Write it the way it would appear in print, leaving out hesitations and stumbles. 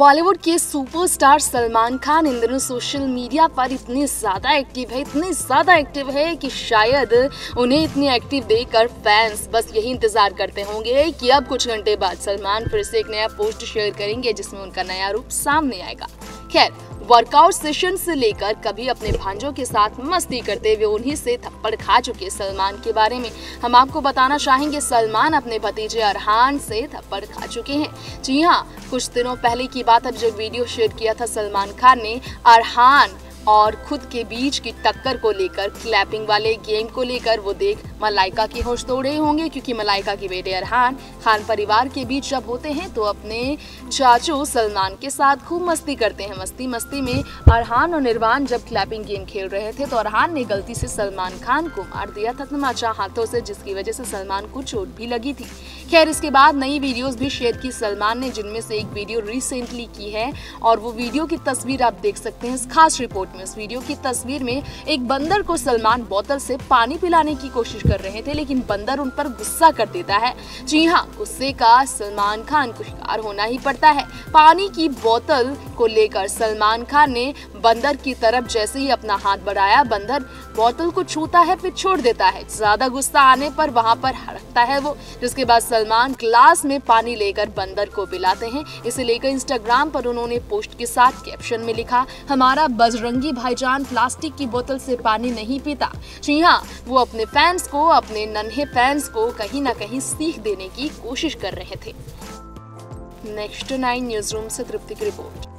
बॉलीवुड के सुपरस्टार सलमान खान इन दिनों social media पर इतने ज़्यादा एक्टिव है कि शायद उन्हें इतनी एक्टिव देखकर फैंस बस यही इंतजार करते होंगे कि अब कुछ घंटे बाद सलमान फिर से एक नया पोस्ट शेयर करेंगे जिसमें उनका नया रूप सामने आएगा। खैर, वर्कआउट सेशन से लेकर कभी अपने भांजों के साथ मस्ती करते हुए उन्हीं से थप्पड़ खा चुके सलमान के बारे में हम आपको बताना चाहेंगे। सलमान अपने भतीजे अरहान से थप्पड़ खा चुके हैं। जी हाँ, कुछ दिनों पहले की बात है जब वीडियो शेयर किया था सलमान खान ने अरहान और खुद के बीच की टक्कर को लेकर, क्लैपिंग वाले गेम को लेकर। वो देख मलाइका की होश तोड़ रहे होंगे क्योंकि मलाइका के बेटे अरहान खान परिवार के बीच जब होते हैं तो अपने चाचू सलमान के साथ खूब मस्ती करते हैं। मस्ती में अरहान और निर्वाण जब क्लैपिंग गेम खेल रहे थे तो अरहान ने गलती से सलमान खान को मार दिया था तमाचा हाथों से, जिसकी वजह से सलमान को चोट भी लगी थी। खैर, इसके बाद नई वीडियोस भी शेयर की सलमान ने, जिनमें से एक वीडियो रिसेंटली की है और वो वीडियो की तस्वीर आप देख सकते हैं इस खास रिपोर्ट में। इस वीडियो की तस्वीर में एक बंदर को सलमान बोतल से पानी पिलाने की कोशिश कर रहे थे, लेकिन बंदर उन पर गुस्सा कर देता है। जी हाँ, गुस्से का सलमान खान को शिकार होना ही पड़ता है। पानी की बोतल को लेकर सलमान खान ने बंदर की तरफ जैसे ही अपना हाथ बढ़ाया, बंदर बोतल को छूता है फिर छोड़ देता है। ज्यादा गुस्सा आने पर वहां पर हड़कता है वो, जिसके बाद सलमान ग्लास में पानी लेकर बंदर को पिलाते हैं। इसे लेकर इंस्टाग्राम पर उन्होंने पोस्ट के साथ कैप्शन में लिखा, हमारा बजरंगी भाईजान प्लास्टिक की बोतल से पानी नहीं पीता। जी हाँ, वो अपने फैंस को, अपने नन्हे फैंस को कहीं ना कहीं सीख देने की कोशिश कर रहे थे। नेक्स्ट 9 न्यूज रूम से तृप्ति की रिपोर्ट।